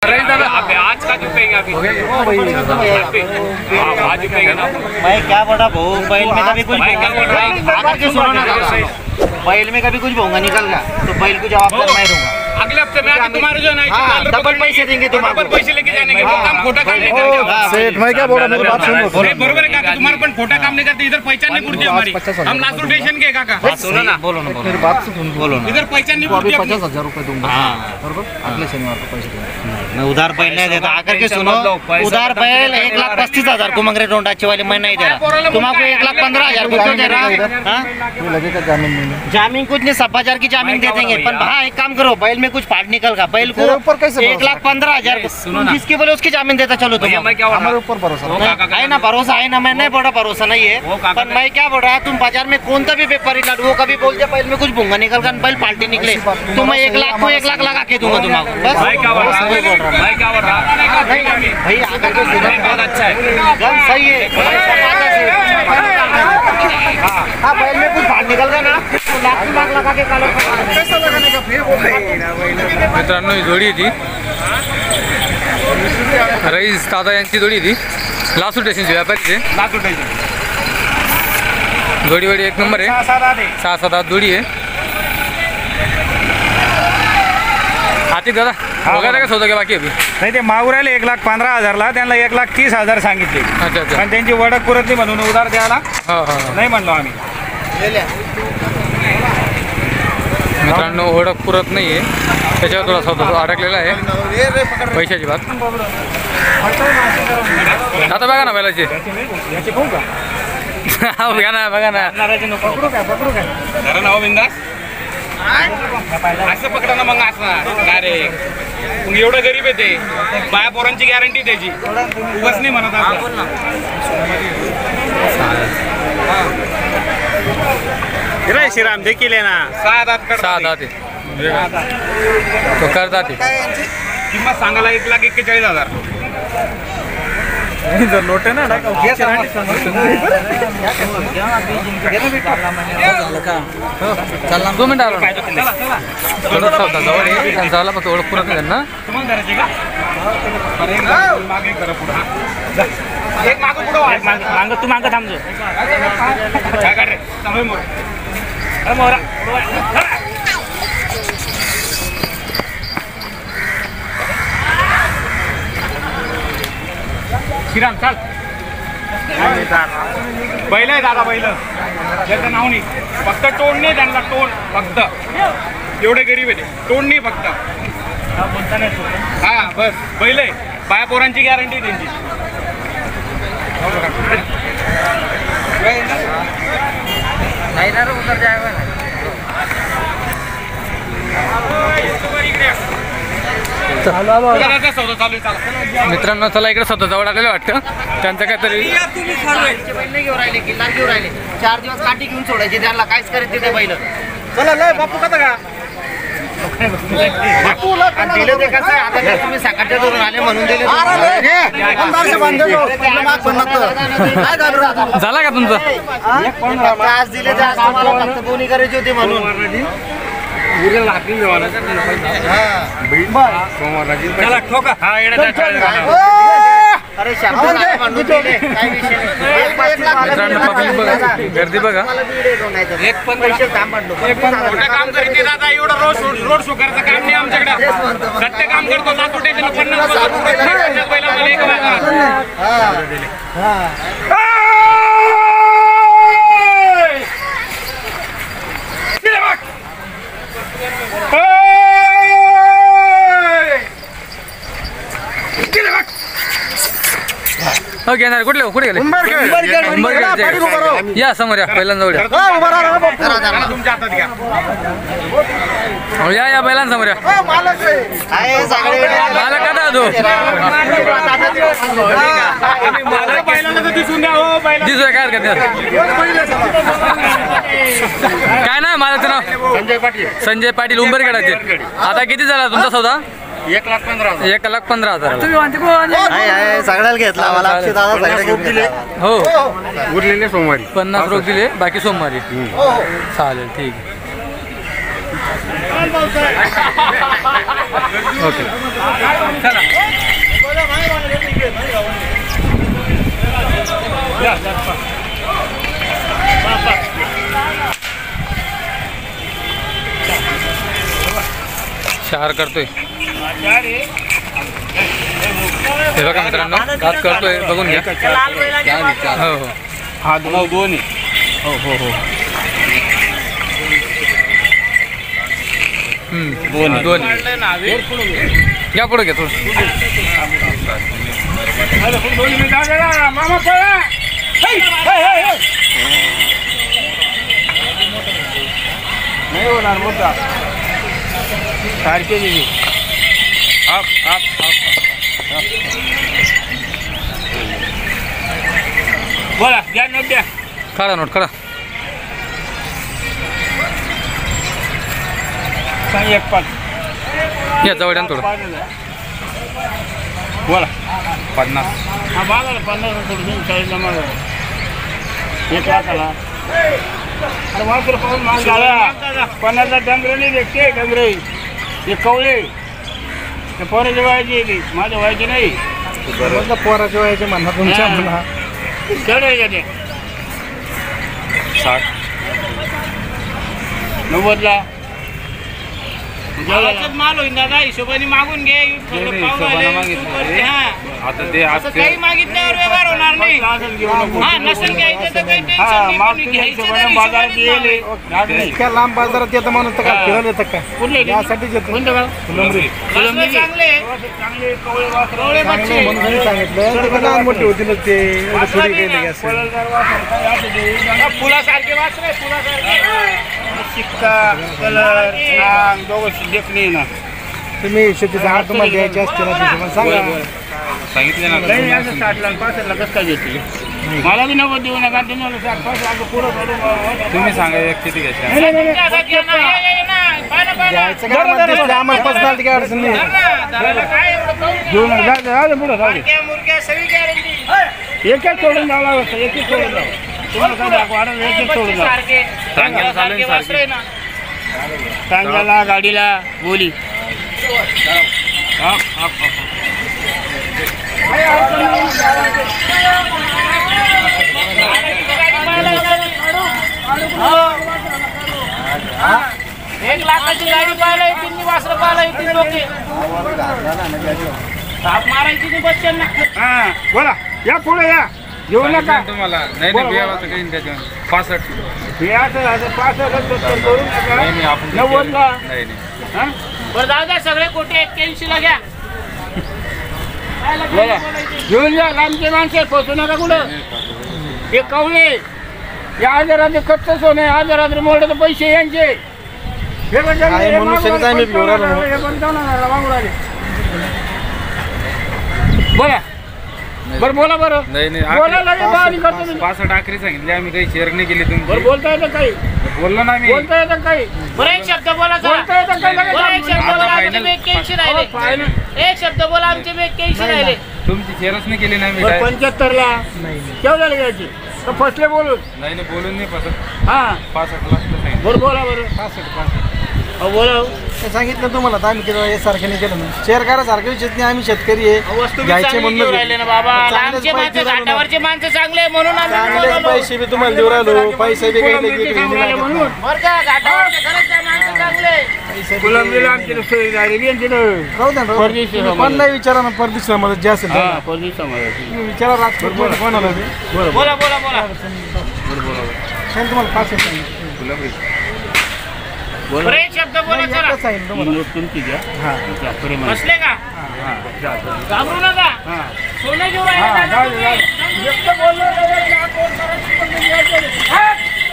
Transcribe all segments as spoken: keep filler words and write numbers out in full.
आज का जो कहेंगे अभी आज कहेंगे ना भाई क्या बोला भाऊ बैल में कभी कुछ सुनो ना बैल में कभी कुछ भोंगा निकल गया तो बैल को जवाब मैं दूंगा। अगले हफ्ते में आके तुम्हारे जो है हाँ, डबल पैसे देंगे तुम्हारे डबल पैसे लेके जाने के वो काम खोटा काम नहीं करते। सेठ मैं क्या बोल रहा मेरी बात सुनो। बरोबर है काका तुम्हारा पण खोटा काम नहीं करते इधर पहचान नहीं पूर्ती हमारी हम लास्ट स्टेशन के काका सुनो ना बोलो ना मेरी बात सुन बोलो ना। इधर पहचान नहीं अभी पूर्ती पचास हजार रुपए दूंगा बरोबर अगले शनिवार को पैसे दूंगा। मैं उधार बैल नहीं देता आकर के सुनो उधार बैल एक लाख पच्चीस हजार को मंग रहे टोंडाचे वाले मैं नहीं दे रहा तुम्हारे एक लाख पंद्रह हजार को क्यों दे रहा लगेगा जामीन नहीं जामीन कुछ नहीं सब हजार की जामीन दे देंगे पर हाँ एक काम करो बैल में कुछ फाट निकल का बैल को ऊपर कैसे एक लाख पंद्रह हजार जिसके बोले उसकी जामीन देता चलो तुम हमारे ऊपर भरोसा है ना भरोसा है ना मैं नहीं बोला भरोसा नहीं है पर मैं क्या बोल रहा तुम बाजार में कौन सा भी व्यापारी लाडू वो कभी बोल दे बैल में कुछ भूंगा निकल कर बैल पाल्टी निकले तो मैं एक लाख को एक लाख लगा के दूंगा तुम्हारा बस भाई क्या बोल रहा भाई क्या बोल रहा भाई आकर के बहुत अच्छा है गन सही है हाँ बैल में कुछ फाट निकल गया ना तो लाख लाख लगा के कालो पैसा लगाने का फिर मित्रांनो ही जोडी थी रईस दादा यांची जोडी थी लासूर स्टेशनची व्यापारीचे लास्ट स्टेशन जोडी वडी एक नंबर आहे सहा सात आठ जोडी आहे हाती दादा वगैरे का सौदा का बाकी अभी नाही ते मागुरायला एक लाख पंधरा हजारला त्यांना एक लाख तीस हजार सांगितले अच्छा अच्छा पण त्यांची वडक पुरत नाही म्हणून उधार द्यायला हो हो नाही म्हणलो आम्ही मित्रांनो ओळख पुरत नाही आहे त्याच्यावर थोडा सौदा अडकलेला आहे पैशाची बात आता बघा ना बैलाची बघा ना बघा ना जरा नाव बिंदास असं पकडा ना मग असं डायरेक्ट मग एवढं गरीब आहे ते बाया पोरांची गॅरंटी त्याची उगाच नाही म्हणत रे श्रीराम देखील आहे ना सहा दात सहा दहा ते तो करता ते किंमत सांगायला एक लाख एक्केचाळीस हजार जर लोटे ना दोन मिनिट आलो थोडं सौदा जवळ आहे त्यांचा आला फक्त ओळख पुरत नाही त्यांना तुम्हाला करायचे का मागे करा पुढे एक मागं पुढं मांग तू मांग थांबजो काय कर रे समोर मोर अरे मोरा श्रीराम चाल बैल आहे दादा बैल त्याचं नाव नाही फक्त टोन नाही त्यांना टोन फक्त एवढे गरीब आहे ते टोन नाही फक्त हा बस बैल आहे बाया पोरांची गॅरंटी त्यांची मित्रांनो चला इकडे सौदा जवळ आलेलं वाटतं त्यांचं काहीतरी घेऊन राहिले किल्ला घेऊन राहिले चार दिवस काठी घेऊन सोडायचे त्यांना काहीच करीत तिथे बैल चला लय बापू कसा का दिले ते कसं आहे आता काय तुम्ही सकाळच्या धरून आले म्हणून दिले झाला का तुमचं आज दिले ते आज तुम्हाला फक्त बोनी करायची होती म्हणून चला ठोका हा अरे शब्द नाही म्हणून दिले काय विषय नाही मित्रांनो पब्लिक बघा गर्दी बघा एक पण पैसे थांब म्हणलो मोठं काम करते दादा एवढं रोड रोड शो करायचं काम नाही आमच्याकडे सत्य काम करतो लातूर स्टेशन पन्नास पहिला मला एक हो घेणार कुठले कुठे गेले या समोर या पहिल्यांदा तुमच्या हातात घ्या या या बैलांसमोर या मला का दादू दिसून द्या हो दिसतोय काय हरकत नाही काय नाही माझं नाव संजय पाटील संजय पाटील उंबरगडाचे आता किती झाला तुमचा सौदा एक लाख पंधरा हजार एक लाख पंधरा हजार सगळ्याला घेतला मला हो उरलेले सोमवारी पन्नास रोख दिले बाकी सोमवारी चालेल ठीक आहे ओके चार करतोय हे बघा मित्रांनो दात करतोय बघून घ्या हो हो हा दोन दोन्ही हो हो हो हम्म, दोन या पुढे घ्या थोडं मामा पळा नाही होणार मोठा सारखे दिली आप आप बोला द्या नोट द्या काढा नोट काढा सांग एक पाच या जवळ थोडं बोला पन्नास हा बागाला पन्नास थोडं चाळीसला माग एक लाखाला अरे मात्र पाहून माग झाला पन्नासला डंगरे नाही देखते डंगरे हे कवळे ते पोराच्या व्हायचे ते माझ्या व्हायचे नाही पोराच्या वयाचे म्हणा तुमच्या म्हणा केवढे ते साठ नव्वदला माल होईल दादा हिशोबाने मागून घे आता ते असं काही मागितल्यावर व्यवहार होणार नाही हा नसेल घ्यायचं तर काही टेन्शन नाही घ्यायचं तर हिशोबाने घे. इतक्या लांब बाजारात येतं माणूस तर काय फिरायला येतं काय कुठले ते? यासाठीच येतो कोणतं गाव? फुलंब्री. चांगले चांगले कवळे वासरं. कवळे बच्चे. म्हणून घरी सांगितलं ते लहान मोठे होतीलच ते एवढं थोडी काही नाही असं हा, फुलासारखे वासरे फुलासारखे शिक्का कलर रांग दोघं देखणे ना तुम्ही शेतीचा हात तुम्हाला द्यायचे असते ना तिथे सांगा सांगितले ना नाही असं साठला आणि पासष्टला कसं काय घेतली मला बी नव्वद देऊ नका ते नव्वद साठ पासष्ट असं पुढं पुढं तुम्ही सांगा एक किती घ्यायचे नाही, नाही, नाही. द्यायचं काय म्हणत दिसलं आम्हाला पर्सनॅलिटी काय अडचण नाही घेऊ नका जाऊ दे, जाऊ दे पुढं जाऊ दे एक एक सोडून जावं लागत एक एक सोडून जावं तुम्हाला काय दाखवा आता एक एक सोडून जावं सांगायला चालेल सारखे टांग्याला गाडीला बोली एक लाखाची गाडी पाहायला येतील वासरं पाहायला येतील लोक ताप मारायची नाही बच्चांना हा बोला या पुढे या घेऊ नका तुम्हाला नाही नाही बियावाचं काही त्याच्यावर पासष्ट हे असं असं पासष्ट करू नका नाही नाही आपण नव्वदला नाही नाही बरं जाऊ द्या सगळे कोटे एक्क्याऐंशी ला घ्या बोला घेऊन या लांबचे माणसे फसू नका कुठं हे कवळे या आजाराचे कच्च सोने आजाराचे मोठे पैसे यांचे हे बघ, आहे हे म्हणून शेतीच आम्ही मागून घेऊन राहिलो. हे पंचावन्न मागून राहिले. बोला बरं बोला बरं नाही नाही बोला आखरी- लगे बाहेर करतो मी. पासष्ट आखरी सांगितले आम्ही काही शेअर नाही केली बरं तुम्ही बोलता येतं काही बोललो ना मी बोलता येतं काही बरं एक शब्द बोला बोलता येतं काही लगेच बरं, एक शब्द बोला, आमचे बी एक्क्याऐंशी राहिले एक शब्द बोला आमचे बी एक्क्याऐंशी राहिले तुमची शेअरच नाही केली नाही मी बरं काय पंच्याहत्तर ला केवढ्याला घ्यायची तर फसले बोलून नाही नाही बोलून नाही पासष्ट हा पासष्ट लास्ट सांगितलं बरं बोला बरं पासष्ट पासष्ट अहो, बोला ते सांगितलं तुम्हाला तर आम्ही केलं हे सारखं नाही केलं ना शेअर करा सारखं विषय नाही आम्ही शेतकरी आहे वस्तू बी घ्यायचे चांगली म्हणून घेऊन राहिले ना बाबा चांगलेच लांबचे पैसे माणसं देऊ राहिलो. घाटावरचे माणसं चांगले म्हणून आम्ही चांगलेच बोलवलो. पैसे बी तुम्हाला देऊ राहिलो पैसे बी काही नाही की काही नाही म्हणून लागत. बरं का घाटावरचे खरंच आहे माणसं चांगले पैसे बी फुलंब्रीला आमची सोय झालेली आहे तिथं. राहू द्या ना, राहू परदेशी द्या. समाज. पण नाही विचारा ना परदेशी समाजात जे असेल ते. हा, परदेशी समाजाची. तुम्ही विचारा राजकोट मध्ये कोणाला ते बोला बोला बोला सांगितलं तुम्हाला पासष्ट सांगितलं. बरं, एक शब्द बोला नाही, चला एकच सांगितलं तुम्हाला. नोट तुमची घ्या हा. बसले का घाबरू नका सोनं घेऊन राहिले हा, का जाऊ दे, तुम्ही? जाऊ दे. एकटं बोललो तर या कोण करायची पद्धत यायची. हा?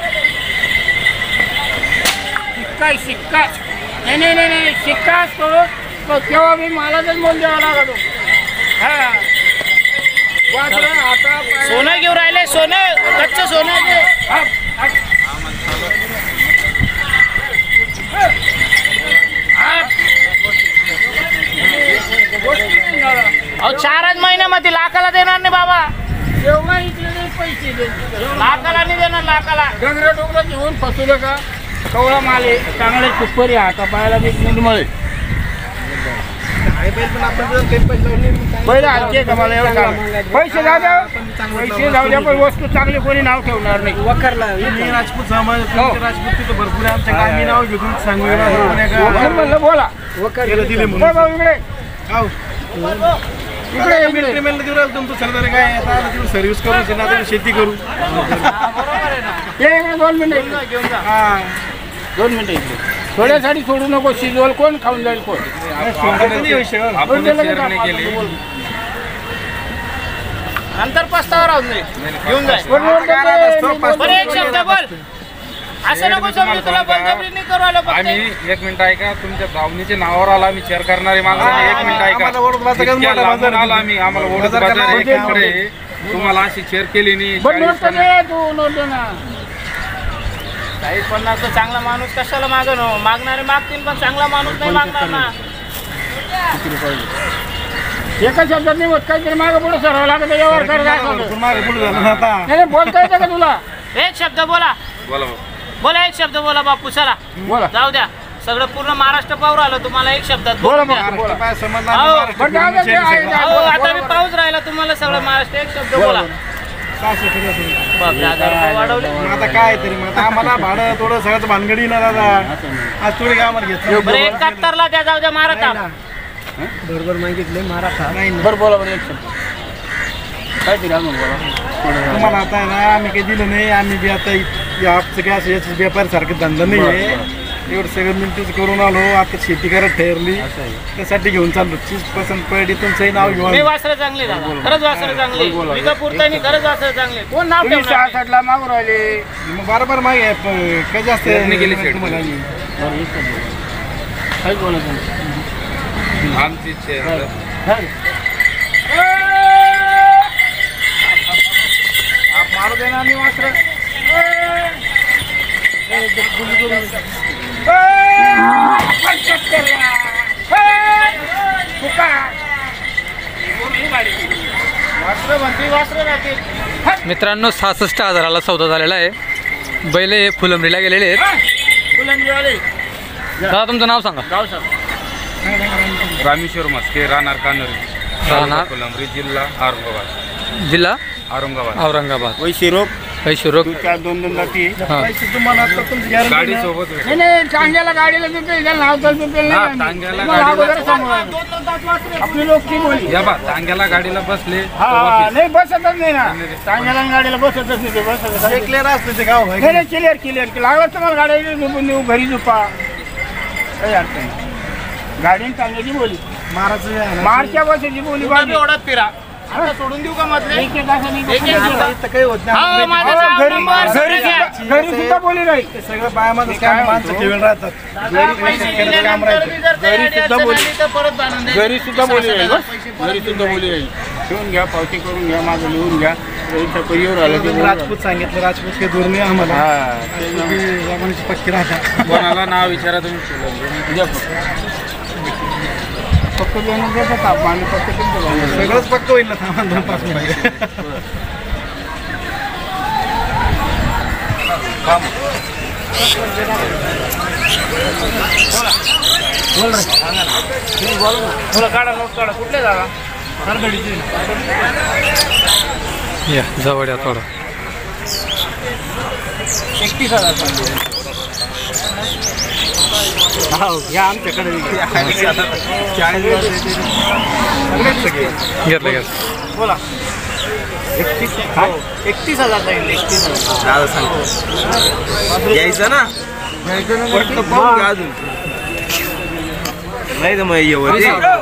शिक्का आहे, शिक्का नाही नाही नाही नाही शिक्का असतो तो केव्हा मी मालाचाच मोल द्यावा लागतो हा वासरं, हाता, पाय- सोनं घेऊन राहिले सोनं कच्चं सोनं आहे ते. हा, हा. अहो चारच महिन्यामध्ये लाखाला देणार नाही बाबा एवढा इकडे पैसे लाखाला नाही देणार लाखाला डोंगरा डोंगरा घेऊन फसू नका कवळा माल आहे चांगले सुपर आहे आता पाहायला बी निर्मळ पहिलं आणखी का मला एवढं सांगा. पैसे जाऊ द्या पैसे जाऊ द्या पण वस्तू चांगली कोणी नाव ठेवणार नाही. वखरला मी राजपूत समाज राजपूत तिथं भरपूर आहे आमच्या काय मी नाव घेऊन सांगू म्हणून म्हणलं बोला दिले म्हणून बघ भाऊ इकडे आहो. इकडे इकडे पेमेंट देऊ राहिलो तुमचं सरदार काय आता तिकडे सर्व्हिस करू ना शेती करू ये इकडे दोन मिनिटं घेऊन जा. हा दोन मिनिटं इकडे थोड्यासाठी सोडू नको शिजवल कोण खाऊन जाईल कोण नंतर पस्तावा राहून जाईल घेऊन जाईल. बरं एक शब्द बोल असं नको समजू तुला बळजबरी नाही करू आलं. आम्ही एक मिनिट ऐका तुमच्या दावणीच्या नावावर आला आम्ही शेअर करणारे माणसं नाही. एक मिनिट ऐका इतक्या लांबून आलो आम्ही आम्हाला ओढत बाजार एकीकडे तुम्हाला अशी शेअर केली नाही. तू नोट दे ना चाळीस पन्नास चांगला माणूस कशाला मागण मागणारे मागतील पण चांगला माणूस नाही मागणार ना. एका शब्दात नाही होत काहीतरी मागे पुढे सरावं लागत व्यवहार कर. बोलता येतं का तुला एक शब्द बोला बोला बोला एक शब्द बोला बापू चला बोला जाऊ द्या सगळं पूर्ण महाराष्ट्र पाहू राहिलं तुम्हाला एक शब्दात बोला. आता मी पाऊस राहिला तुम्हाला सगळं महाराष्ट्र एक शब्द बोला. आता काय तरी मग आम्हाला भाडं थोडं सगळं भानगडी ना दादा आज थोडी काय आम्हाला घेतलं एकाहत्तरला त्या जाऊ द्या मारा बरोबर मागितले मारा नाही बरं बोला बरं एक शब्द काय तरी अजून बोला. तुम्हाला आता आहे ना आम्ही काही दिलं नाही आम्ही बी आता आपचं काय असं व्यापार सारखं धंदा नाही आहे एवढं सगळं मिनिटच करून आलो आता शेती करत ठरली त्यासाठी घेऊन चाललो चीज पसंत पडली तुमचंही नाव घेऊन वासरं चांगले खरंच वासरं चांगले पुरतानी खरंच वासरं चांगले कोण नाव ठेवणार मागून राहिले मग बरोबर मागे काय जास्त गेली तुम्हाला काय बोलायचं आमची मारू दे ना मी वासरं मित्रांनो सहासष्ट हजाराला सौदा झालेला आहे. बैल हे फुलंबरीला गेलेले आहेत. दादा तुमचं नाव सांगा. गाव सांग. रामेश्वर मस्के राहणार कानोरी राहणार फुलंबरी जिल्हा औरंगाबाद जिल्हा औरंगाबाद औरंगाबाद वैशी रोग पैसे रोग चार दोन दोन जाती तुम्हाला गाडी सोबत नाही नाही टांग्याला गाडीला दुपेल त्याला नाव दुपेल टांग्याला आपली लोक ती बोली या बा टांग्याला गाडीला बसले हा नाही बसतच नाही ना टांग्याला गाडीला बसतच नाही ते बसत क्लिअर असते ते गाव नाही नाही क्लिअर क्लिअर लागलं तुम्हाला गाडी झोपून देऊ घरी झोपा काही अडचण नाही. गाडीने टांग्याची बोली महाराज मारच्या बसायची बोली बाजू ओढत फिरा आता सोडून देऊ का मधले एक एक काही होत नाही घरी सुद्धा बोली नाही सगळं बायामध्ये काय माणसं ठेवून राहतात घरी सुद्धा बोली घरी सुद्धा बोली नाही घरी सुद्धा बोली नाही ठेवून घ्या पावती करून घ्या माझं लिहून घ्या परिवार आलं राजपूत सांगितलं राजपूत काही दूर नाही आम्हाला पक्की राहतात कोणाला नाव विचारा तुम्ही फक्त देणं देतात आपण फक्त सगळंच पक्क होईल ना सामान दोन पाच मिनिट बोला काढा नोट काढा कुठले जागा या जवळ या थोडं एकतीस हजार या आमच्याकडे घेतलं घेतलं बोला एकतीस एकतीस हजार जाईल एकतीस हजार सांगतो यायचं ना अजून नाही तर मग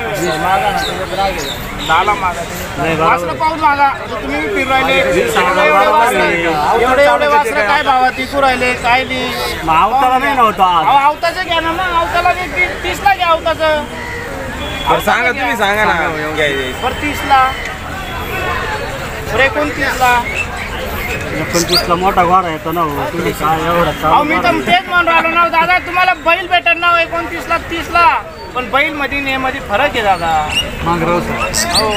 नाला मागा वासरं पाहून मागा तुम्ही फिरू राहिले एवढे एवढे वासरं काय भावात विकू राहिले काय नाही आवताला नाही नव्हता आवताचं घ्या ना मग आवताला तीसला घ्या आवताचं सांगा तुम्ही सांगा ना बरं तीसला बरं एकोणतीसला एकोणतीसला मोठा घोडा येतो ना हो. तुम्ही काय एवढा अहो मी तर तेच म्हणून राहिलो ना दादा, तुम्हाला बैल भेटत ना एकोणतीसला तीसला, पण बैल मध्ये ने मध्ये फरक आहे दादा. मांगराव हो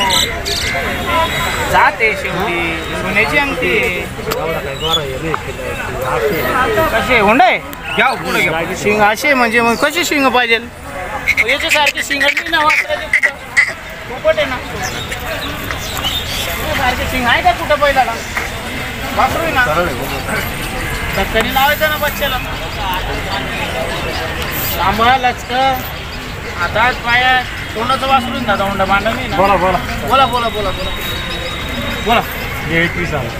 जाते शेवटी सोन्याची अंगठी कसे हुंडे घ्या पुढे घ्या. शिंग असे म्हणजे मग कशी शिंग पाहिजे याच्यासारखी शिंग ना वापरायची कुठं आहे ना सारखे शिंग आहे का कुठं बैलाला वापरू ना धक्कनी लावायचं ना बच्च्याला. सांभाळा लचक हातात पायात तोंडाचं वासरून दादा हुंडा मांडा नाही ना. बोला बोला बोला बोला बोला बोला बोला. एकवीस आला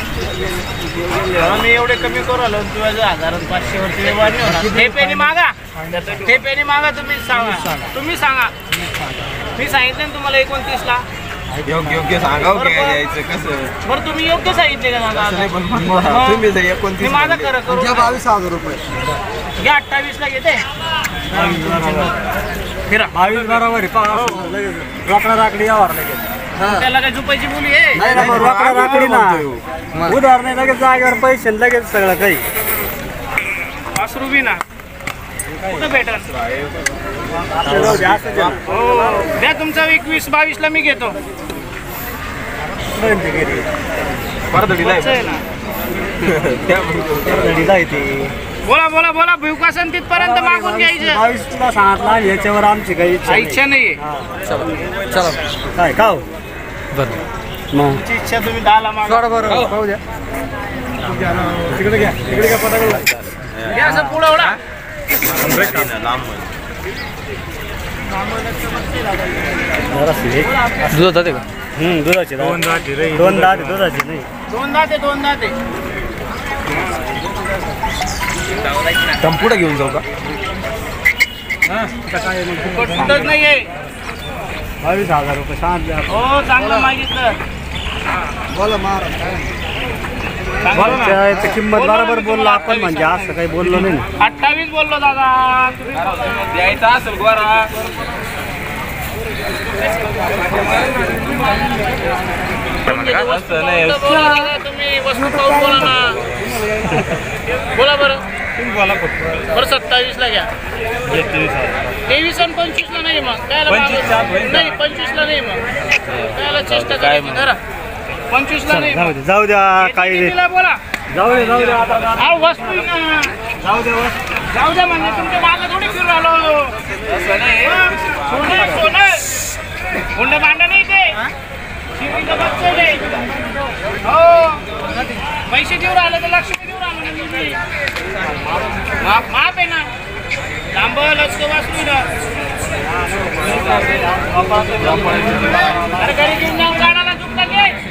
मी एवढे कमी करू आलो तुझ्या हजार पाचशे वरती व्यवहार नाही होणार. ठेपेनी मागा ठेपेनी मागा तुम्ही सांगा तुम्ही सांगा. मी सांगितलं ना तुम्हाला एकोणतीसला योग्य योग्य सांगाव घ्यायचं कसं बरं तुम्ही योग्य सांगितले का दादा. तुम्ही एकोणतीस मी माझं खरं करू बावीस हजार रुपये घ्या अठ्ठावीसला घेते फिरा. बावीस बरोबर रोकडा राकडी यावर लगेच त्याला काय झुपायची बोली आहे. नाही ना रोकडा राकडी ना उधार नाही लगेच जागेवर पैसे लगेच सगळं काही पाच रुपये ना कुठं भेटल. हो द्या तुमचा एकवीस बावीसला मी घेतो. आहे ना. बोला बोला बोला भिवकासन तिथपर्यंत मागून घ्यायचं. बावीस तुला सांगितला याच्यावर आमची काही इच्छा नाही. इच्छा नाहीये काय का तुमची इच्छा तुम्ही दहाला मागा. बरं पाहू द्या तिकडे घ्या तिकडे घ्या पटाकडे घ्या असं पुढं ओढा. दूध जाते का हम्म दुधाची दोन दाते दोन दाते दुधाची नाही दोन दाते दोन दाते पुढे घेऊन जाऊ का कुठंच नाहीये. बावीस हजार रुपये सांगितले आपण. हो चांगलं मागितलं. बोला मार चांगलं ना. त्याची किंमत बरोबर बोललो आपण म्हणजे असं काही बोललो नाही ना. अठ्ठावीस बोललो दादा तुम्ही द्यायचा असेल गोरा बोला दादा तुम्ही वस्तू पाहून बोला ना. बोला बरं बोला बरं सत्तावीसला घ्या. तेवीस आणि पंचवीसला नाही मग त्याला नाही पंचवीसला नाही मग त्याला चेष्टा करायची धरा. पंचवीसला नाही जाऊ दे जाऊ द्या काही कितीला बोला जाऊ दे जाऊ दे आता अहो वस्तू आहे ना. जाऊ दे वस्तू. जाऊ द्या म्हणजे तुमच्या मागं थोडी फिरून आलो. सोनं सोनं हुंडा भांडा नाही ते शिवीचं बच्चं नाही. हो पैसे देऊ राहिले तर लक्ष्मी देऊ राहिलो ना मी. माप माप आहे ना लांब लचक वाचू ना. अरे घरी घेऊन जाऊन गाडाला झुक लगेच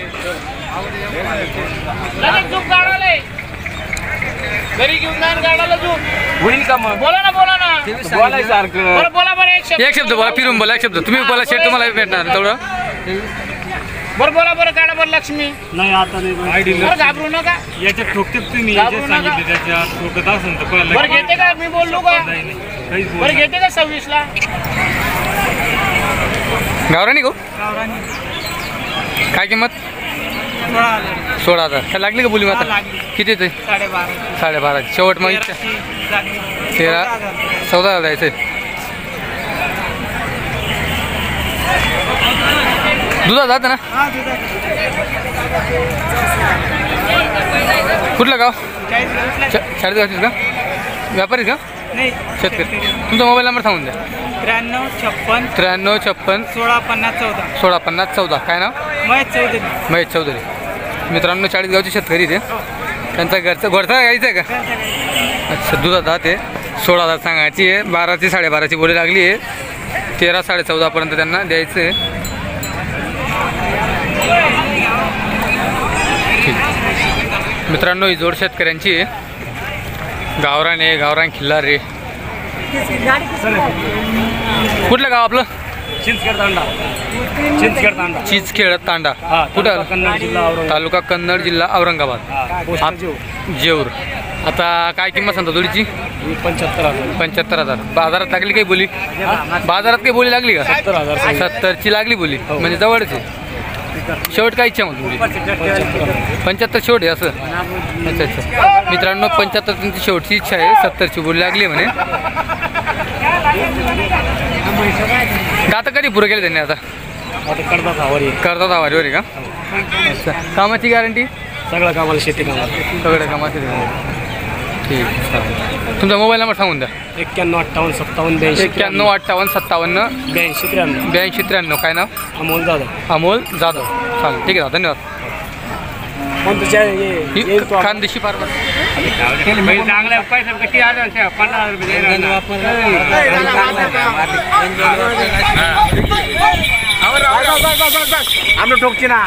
लगेच झुक गाडाला घरी घेऊन जाऊन गाडाला झुक होईल का मग बोला ना बोला ना बोलायसारखं बरं बोला बरं एक शब्द एक शब्द बोला फिरून बोला एक शब्द तुम्ही बोला शेट तुम्हाला भेटणार तेवढं बरं बोला बरं गाडा बरं लक्ष्मी. नाही आता नाही बरं घाबरू नका याच्यात ठोकतेच तुम्ही घाबरू नका. त्याच्यात ठोकत असेल तर बरं घेते का मी बोललो का बरं घेते का सव्वीसला गावरानी गो काय किंमत सोळा हजार काय लागली का बोली माता किती ते साडेबारा साडेबारा शेवट मग इच्छा तेरा चौदा हजार जायचं दुधा जातं ना कुठलं गाव चाळीस का व्यापारी का शेतकरी तुमचा मोबाईल नंबर सांगून द्या. त्र्याण्णव छप्पन त्र्याण्णव छप्पन सोळा पन्नास चौदा सोळा पन्नास चौदा काय नाव महेश चौधरी. महेश चौधरी मित्रांनो चाळीसगावचे शेतकरी ते त्यांचा घरचा घरचा गायचं आहे का अच्छा दुधात दात आहे सोळा हजार सांगायची आहे बाराची साडेबाराची बोली लागली आहे तेरा साडे चौदापर्यंत त्यांना द्यायचं आहे. ठीक मित्रांनो ही जोड शेतकऱ्यांची आहे गावरान आहे गावरान खिल्लार रे. कुठलं गाव आपलं चिंचखेड तांडा चिंचखेड तांडा चिंचखेड तांडा हा कुठं आलं? कन्नड जिल्हा औरंगाबाद. तालुका कन्नड जिल्हा औरंगाबाद हा, पोस्ट आप- जेव. जेऊर. आता काय किंमत सांगता जोडीची ही पंच्याहत्तर हजार पंच्याहत्तर हजार बाजारात लागली काही बोली बाजारात काही बोली लागली का सत्तर हजार सत्तरची लागली बोली म्हणजे जवळच आहे शेवट काय इच्छा मग तुमची पंच्याहत्तर शेवट आहे असं अच्छा अच्छा मित्रांनो पंच्याहत्तर तुमची शेवटची इच्छा आहे सत्तरची बोली लागली म्हणे आता कधी पुरं केलं त्यांनी आता करतात आवारी करतात आवारीवर आहे का अच्छा कामाची गॅरंटी सगळं कामाला शेती कामाला सगळ्या कामाची ठीक चालेल तुमचा मोबाईल नंबर सांगून द्या एक्क्याण्णव अठ्ठावन्न सत्तावन्न ब्याऐंशी एक्क्याण्णव अठ्ठावन्न सत्तावन्न ब्याऐंशी त्र्याण्णव ब्याऐंशी त्र्याण्णव काय नाव अमोल जाधव अमोल जाधव चालेल ठीक आहे धन्यवाद कोणतं ही खानदेशी पार्वत चांगल्या पैसे कशी आले पन्नास रुपये आम्ही ठोकची ना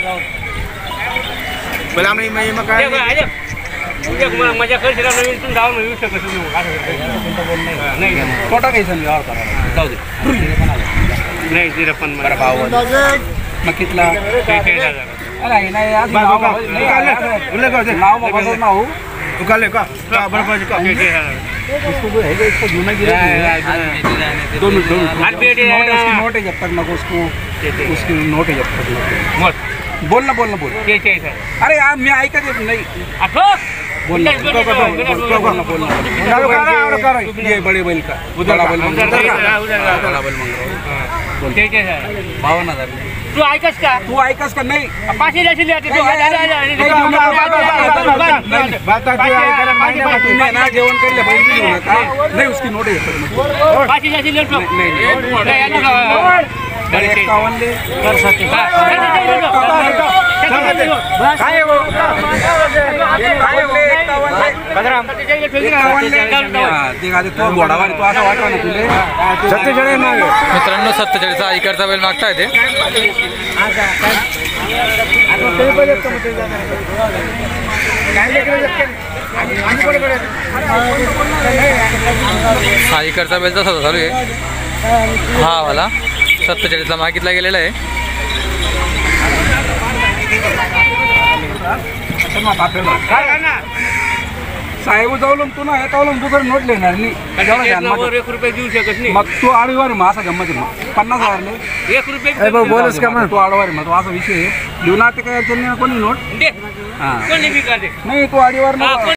आम्ही मग काय मजा करशील नवीन तू जाऊन येऊ शकत नाही तोटा काही संधी जाऊ दे नाही तिला पण भाव मग कितला अरे नाही आज नाव नाव उकाले का बरोबर का इसको है इसको जूना गिरा दो मिनट दो मिनट नोट है जब तक ना उसको उसकी नोट है जब तक बोलना बोलना बोल अरे यार मैं ऐका देत नाही बोलना बोलना बोलना ये बड़े बैल का बड़ा बैल बड़ा बैल बावन हजार तू ऐकस का तू ऐकस का नाही पाचशे द्यायची ना जेवण केले बैल भी घेऊ नका नाही उसकी नोट आहे पाचशे द्यायची एक्कावन्न कर सकते मित्रांनो सत्तेचाळीसचा आईकडचा बैल मागताय ते आईकडचा बैलचा सौदा चालू आहे हा वाला सत्तेचाळीसला मागितला गेलेला आहे साहेब जाऊन तू ना येतावलं तू जर नोट लेणार नाही एक रुपये देऊ शकत नाही मग तू आडवारी मग असा गंमत मग पन्नास हजार नाही एक रुपये बोलस का मग तू आडवारी मग तो असा विषय लिहून आता काय कोणी नोट दे कोणी बी का दे नाही तू आडीवार